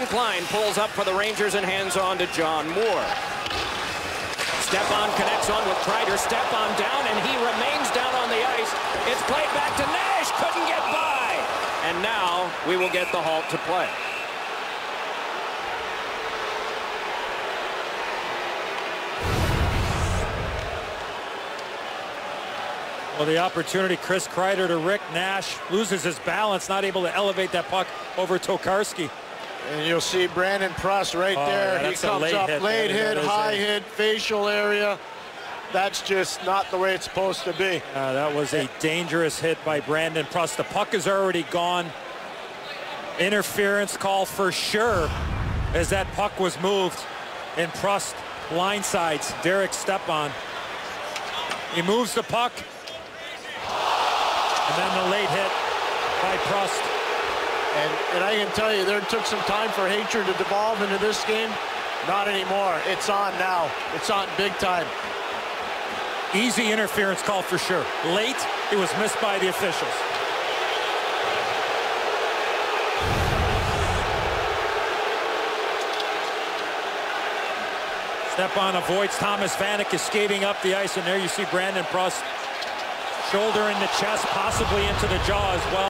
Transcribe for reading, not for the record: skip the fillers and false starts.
Klein pulls up for the Rangers and hands on to John Moore. Stepan connects on with Kreider. Stepan down, and he remains down on the ice. It's played back to Nash. Couldn't get by. And now we will get the halt to play. Well, the opportunity, Chris Kreider to Rick Nash, loses his balance, not able to elevate that puck over Tokarski. And you'll see Brandon Prust right there. Yeah, he comes up, late hit, high hit, facial area. That's just not the way it's supposed to be. That was a dangerous hit by Brandon Prust. The puck is already gone. Interference call for sure as that puck was moved. And Prust blindsides Derek Stephan. He moves the puck. And then the late hit by Prust. And I can tell you, there took some time for hatred to devolve into this game. Not anymore. It's on now. It's on big time. Easy interference call for sure. Late, it was missed by the officials. Stepan avoids Thomas Vanek, is skating up the ice, and there you see Brandon Prust. Shoulder in the chest, possibly into the jaw as well.